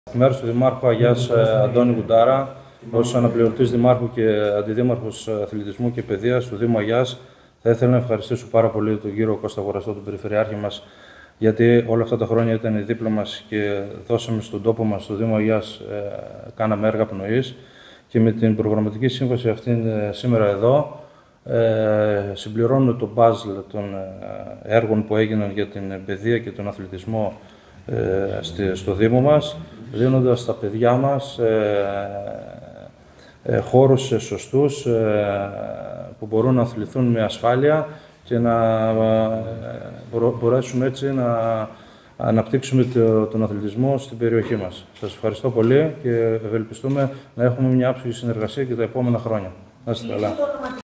Εκ μέρους του Δημάρχου Αγιάς Αντώνη Κουντάρα, ως αναπληρωτής Δημάρχου και Αντιδήμαρχος Αθλητισμού και Παιδείας του Δήμου Αγιάς, θα ήθελα να ευχαριστήσω πάρα πολύ τον κύριο Κώστα Αγοραστό, τον Περιφερειάρχη μας, γιατί όλα αυτά τα χρόνια ήταν δίπλα μας και δώσαμε στον τόπο μας, στο Δήμο Αγιάς, κάναμε έργα πνοής και με την προγραμματική σύμβαση αυτή σήμερα εδώ συμπληρώνουμε το puzzle των έργων που έγιναν για την παιδεία και τον αθλητισμό στο Δήμο μας, δίνοντας στα παιδιά μας χώρους σωστούς που μπορούν να αθληθούν με ασφάλεια και να μπορέσουμε έτσι να αναπτύξουμε τον αθλητισμό στην περιοχή μας. Σας ευχαριστώ πολύ και ευελπιστούμε να έχουμε μια άψογη συνεργασία και τα επόμενα χρόνια. Να είστε καλά.